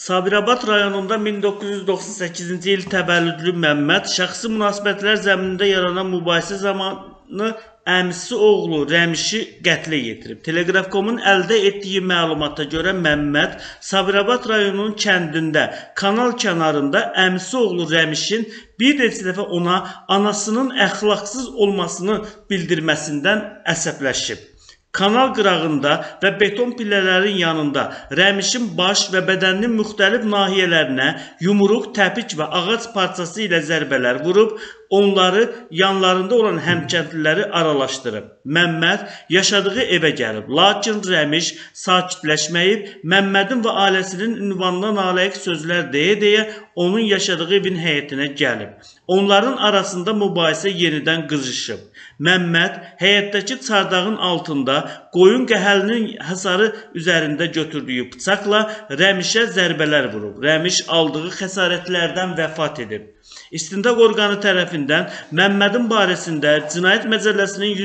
Sabirabad rayonunda 1998-ci il təvəllüdlü Məmməd şəxsi münasibətlər zəminində yaranan mübahisə zamanı əmisi oğlu Rəmişi qətlə yetirib. Telegraf.com-un əldə etdiyi məlumata görə Məmməd Sabirabad rayonunun kəndində, kanal kənarında əmisi oğlu Rəmişin bir neçə dəfə ona anasının əxlaqsız olmasını bildirməsindən əsəbləşib. Kanal qırağında və beton pillələrin yanında Rəmişin baş və bədəninin müxtəlif nahiyələrinə yumruq, təpik və ağac parçası ilə zərbələr vurub, onları yanlarında olan həmkəndliləri aralaşdırıb. Məmməd yaşadığı evə gəlib, lakin Rəmiş sakitləşməyib, Məmmədin və ailəsinin ünvanına nalayiq sözlər deyə-deyə onun yaşadığı evin həyətinə gəlib. Onların arasında mübahisə yenidən qızışıb. Məmməd həyətdəki çardağın altında qoyun qəhəlinin həsarı üzərində götürdüyü bıçaqla Rəmişə zərbələr vurub. Rəmiş aldığı xəsarətlərdən vəfat edib. İstintaq orqanı tərəfindən Məmmədin barəsində Cinayət Məcəlləsinin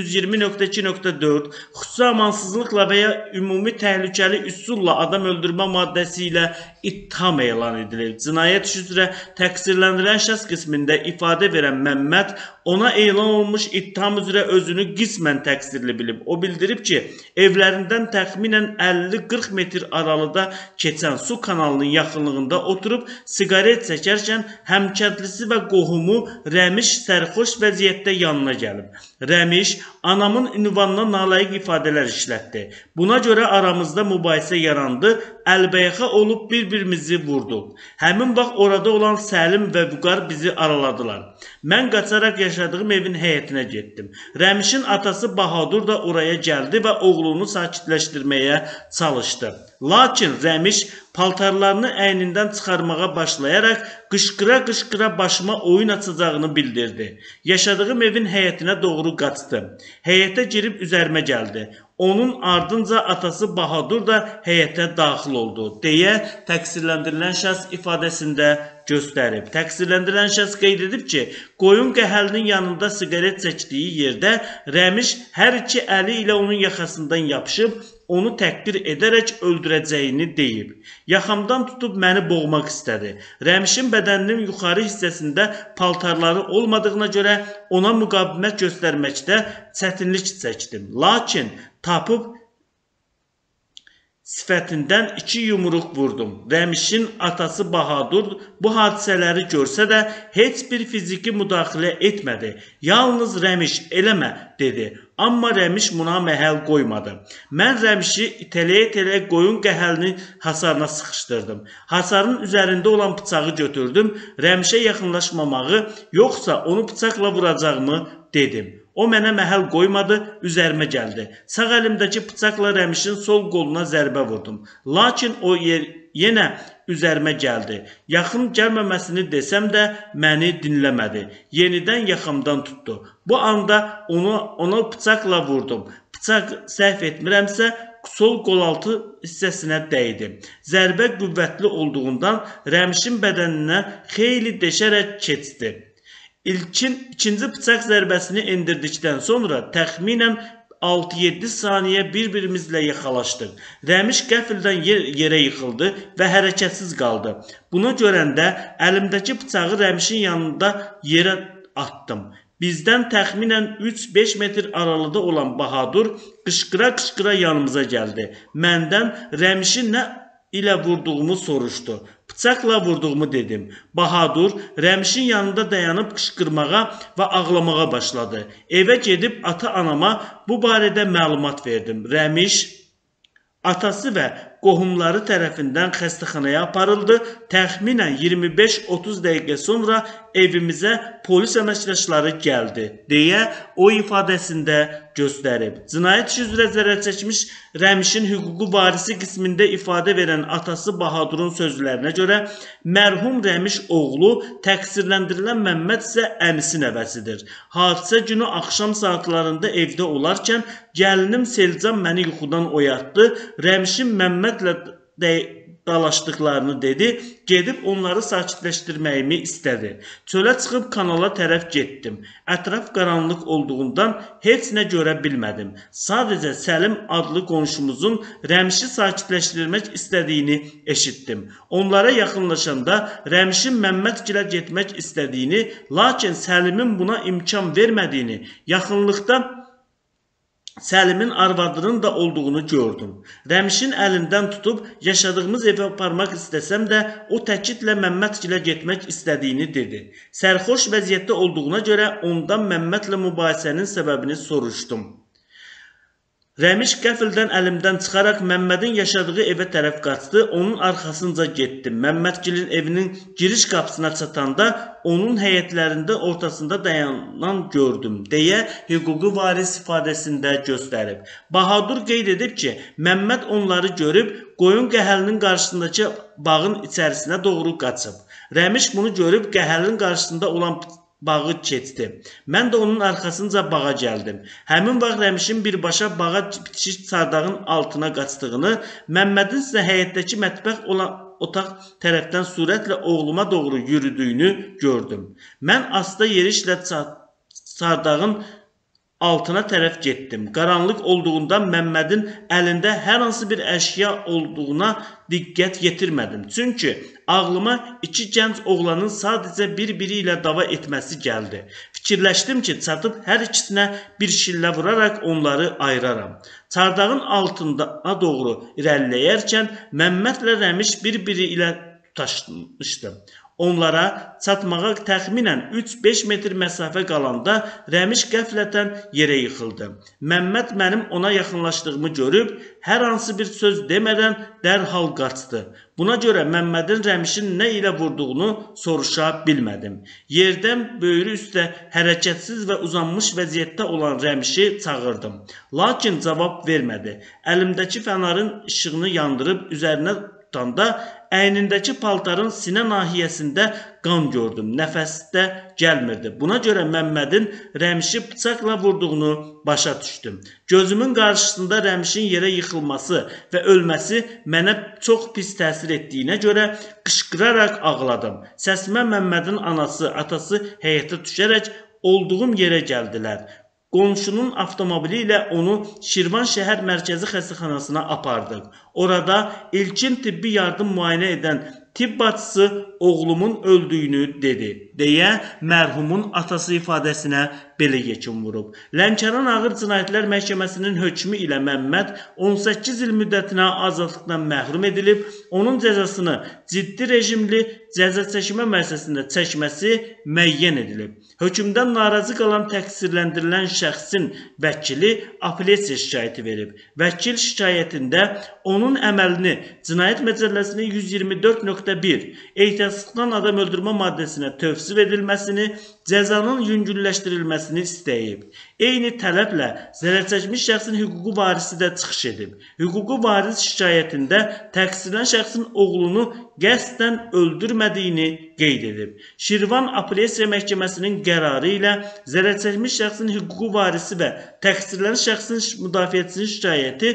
120.2.4 xüsusi amansızlıqla və ya ümumi təhlükəli üsulla adam öldürmə maddəsi ilə ittiham elan edilir. Cinayət işi üzrə təqsirləndirilən şəxs qismində ifadə verən Məmməd ona elan olunmuş ittiham üzrə özünü qismən təqsirli bilib. O bildirib ki, evlərindən təxminən 50-40 metr aralıda keçən su kanalının yaxınlığında oturub siqaret çəkərkən həmkəndlisi və qohumu Rəmiş sərxoş vəziyyətdə yanına gəlib. Rəmiş anamın ünvanına nalayiq ifadələr işlətdi. Buna görə aramızda mübahisə yarandı, əlbəyaxa olub bir-birimizi vurduq. Həmin vaxt orada olan Səlim və Vüqar bizi araladılar. Mən qaçaraq yaşadığım evin həyətinə getdim. Rəmişin atası Bahadur da oraya gəldi və oğlunu sakitləşdirməyə çalışdı. Lakin Rəmiş paltarlarını əynindən çıxarmağa başlayaraq qışqıra-qışqıra başıma oyun açacağını bildirdi. Yaşadığım evin həyətinə doğru qaçdı. Həyətə girib üzərimə gəldi. Onun ardınca atası Bahadur da həyətə daxil oldu, deyə təqsirləndirilən şəxs ifadəsində göstərib. Təqsirləndirilən şəxs qeyd edib ki, qoyun qəhəlinin yanında siqaret çəkdiyi yerdə Rəmiş hər iki əli ilə onun yaxasından yapışıb, onu təhqir edərək öldürəcəyini deyib. Yaxamdan tutub məni boğmaq istədi. Rəmişin bədəninin yuxarı hissəsində paltarları olmadığına görə ona müqavimət göstərməkdə çətinlik çəkdim. Lakin tapıb sifətindən 2 yumruq vurdum. Rəmişin atası Bahadur bu hadisələri görsə də heç bir fiziki müdaxilə etmədi. Yalnız Rəmiş eləmə dedi. Amma Rəmiş buna məhəl qoymadı. Mən Rəmişi itələyə-itələyə qoyun qəhəlinin hasarına sıxışdırdım. Hasarın üzərində olan bıçağı götürdüm. Rəmişə yaxınlaşmamağı, yoxsa onu bıçaqla vuracağımı dedim. O mənə məhəl qoymadı, üzərimə gəldi. Sağ əlimdəki bıçaqla Rəmişin sol qoluna zərbə vurdum. Lakin o yenə üzərimə gəldi. Yaxın gəlməməsini desəm də məni dinləmədi. Yenidən yaxamdan tutdu. Bu anda ona bıçaqla vurdum. Bıçaq səhv etmirəmsə, sol qolaltı hissəsinə dəydi. Zərbə qüvvətli olduğundan Rəmişin bədəninə xeyli deşərək keçdi. İkinci bıçaq zərbəsini endirdikdən sonra təxminən 6-7 saniyə bir-birimizlə yaxalaşdıq. Rəmiş qəfildən yerə yıxıldı və hərəkətsiz qaldı. Bunu görəndə əlimdəki bıçağı Rəmişin yanında yerə atdım. Bizdən təxminən 3-5 metr aralıda olan Bahadur qışqıra-qışqıra yanımıza gəldi. Məndən Rəmişi nə ilə vurduğumu soruşdu. Bıçaqla vurduğumu dedim. Bahadur Rəmişin yanında dayanıb qışqırmağa və ağlamağa başladı. Evə gedib ata-anama bu barədə məlumat verdim. Rəmiş atası və qohumları tərəfindən xəstəxanaya aparıldı. Təxminən 25-30 dəqiqə sonra evimizə polis əməkdaşları gəldi, deyə o ifadəsində göstərib. Cinayət işi üzrə zərər çəkmiş Rəmişin hüquqi varisi qismində ifadə verən atası Bahadurun sözlərinə görə mərhum Rəmiş oğlu təqsirləndirilən Məmməd isə əmisi nəvəsidir. Hadisə günü axşam saatlarında evdə olarkən gəlinim Selcan məni yuxudan oyatdı. Rəmişin Məmmədlə dalaşdıqlarını dedi, gedib onları sakitləşdirməyimi istədi. Çölə çıxıb kanala tərəf getdim. Ətraf qaranlıq olduğundan heç nə görə bilmədim. Sadəcə Səlim adlı qonşumuzun Rəmişi sakitləşdirmək istədiyini eşitdim. Onlara yaxınlaşanda Rəmişin Məmmədgilə getmək istədiyini, lakin Səlimin buna imkan vermədiyini, yaxınlıqda Səlimin arvadının da olduğunu gördüm. Rəmişin əlindən tutub yaşadığımız evə aparmaq istəsəm də, o təkidlə Məmmədgilə getmək istədiyini dedi. Sərxoş vəziyyətdə olduğuna görə ondan Məmmədlə mübahisənin səbəbini soruşdum. Rəmiş qəfildən əlimdən çıxaraq Məmmədin yaşadığı evə tərəf qaçdı, onun arxasınca getdim. Məmmədgilin evinin giriş qapısına çatanda onun həyətlərində ortasında dayanan gördüm, deyə hüquqi varis ifadəsində göstərib. Bahadur qeyd edib ki, Məmməd onları görüb, qoyun qəhəlinin qarşısındakı bağın içərisinə doğru qaçıb. Rəmiş bunu görüb qəhəlin qarşısında olan bağı keçdi. Mən də onun arxasınca bağa gəldim. Həmin vaxt Rəmişin birbaşa bağa bitişik çardağın altına qaçdığını, Məmmədin isə həyətdəki mətbəx olan otaq tərəfdən sürətlə oğluma doğru yürüdüyünü gördüm. Mən asta yerişlə çardağın altına tərəf getdim. Qaranlıq olduğundan Məmmədin əlində hər hansı bir əşya olduğuna diqqət yetirmədim. Çünki ağlıma iki gənc oğlanın sadəcə bir-biri ilə dava etməsi gəldi. Fikirləşdim ki, çatıb hər ikisinə bir şillə vuraraq onları ayıraram. Çardağın altına doğru irəliləyərkən Məmmədlə Rəmiş bir-biri ilə tutaşmışdı. Onlara çatmağa təxminən 3-5 metr məsafə qalanda Rəmiş qəflətən yerə yıxıldı. Məmməd mənim ona yaxınlaşdığımı görüb, hər hansı bir söz demədən dərhal qaçdı. Buna görə Məmmədin Rəmişin nə ilə vurduğunu soruşa bilmədim. Yerdən böyrü üstə hərəkətsiz və uzanmış vəziyyətdə olan Rəmişi çağırdım. Lakin cavab vermədi. Əlimdəki fənarın işığını yandırıb üzərinə tutanda əynindəki paltarın sinə nahiyəsində qan gördüm. Nəfəs də gəlmirdi. Buna görə Məmmədin Rəmişi bıçaqla vurduğunu başa düşdüm. Gözümün qarşısında Rəmişin yerə yıxılması və ölməsi mənə çox pis təsir etdiyinə görə qışqıraraq ağladım. Səsimə Məmmədin anası, atası həyətə düşərək olduğum yerə gəldilər. Qonşunun avtomobili ilə onu Şirvan şəhər mərkəzi xəstəxanasına apardıq. Orada ilkin tibbi yardım müayinə edən tibb bacısı oğlumun öldüyünü dedi, deyə mərhumun atası ifadəsinə belə yekin vurub. Lənkəran Ağır Cinayətlər Məhkəməsinin hökmü ilə Məmməd 18 il müddətinə azadlıqdan məhrum edilib, onun cəzasını ciddi rejimli cəza çəkmə müəssisəsində çəkməsi müəyyən edilib. Hökmdən narazı qalan təqsirləndirilən şəxsin vəkili apellyasiya şikayəti verib. Vəkil şikayətində onun əməlini Cinayət Məcəlləsinin 124.1 ehtiyatsızlıqdan adam öldürmə maddəsinə tövsif edilməsini, cəzanın yüngülləşdirilməsini istəyib. Eyni tələblə zərərçəkmiş şəxsin hüquqi varisi də çıxış edib. Hüquqi varis şikayətində təqsirlənən şəxsin oğlunu qəsdən öldürmədiyini qeyd edib. Şirvan Apellyasiya Məhkəməsinin qərarı ilə zərərçəkmiş şəxsin hüquqi varisi və təqsirlənən şəxsin müdafiəçisinin şikayəti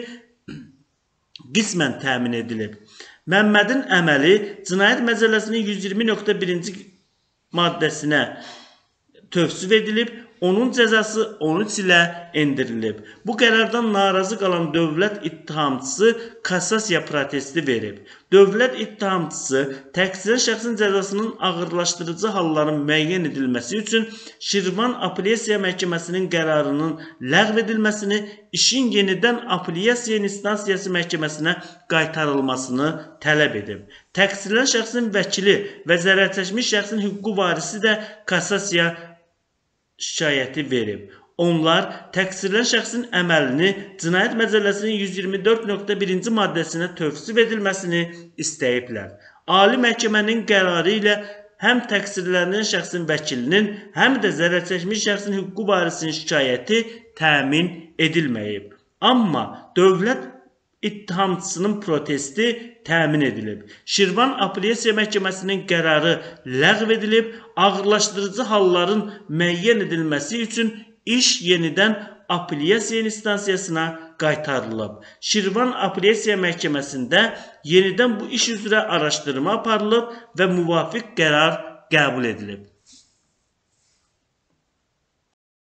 qismən təmin edilib. Məmmədin əməli Cinayət Məcəlləsinin 120.1-ci maddəsinə tövsif edilib, onun cəzası 13 ilə endirilib. Bu qərardan narazı qalan dövlət ittihamçısı kassasiya protesti verib. Dövlət ittihamçısı təqsirlənən şəxsin cəzasının ağırlaşdırıcı halların müəyyən edilməsi üçün Şirvan Apellyasiya Məhkəməsinin qərarının ləğv edilməsini, işin yenidən Apellyasiya İnstansiyası Məhkəməsinə qaytarılmasını tələb edib. Təqsirlənən şəxsin vəkili və zərərçəkmiş şəxsin hüquqi varisi də kassasiya şikayəti verib. Onlar təqsirlənən şəxsin əməlini Cinayət Məcəlləsinin 124.1-ci maddəsinə tövsif edilməsini istəyiblər. Ali Məhkəmənin qərarı ilə həm təqsirlənən şəxsin vəkilinin, həm də zərərçəkmiş şəxsin hüquqi varisinin şikayəti təmin edilməyib. Amma dövlət ittihamçısının protesti təmin edilib. Şirvan Apellyasiya Məhkəməsinin qərarı ləğv edilib, ağırlaşdırıcı halların müəyyən edilməsi üçün iş yenidən Apellyasiya İnstansiyasına qaytarılıb. Şirvan Apellyasiya Məhkəməsində yenidən bu iş üzrə araşdırma aparılıb və müvafiq qərar qəbul edilib.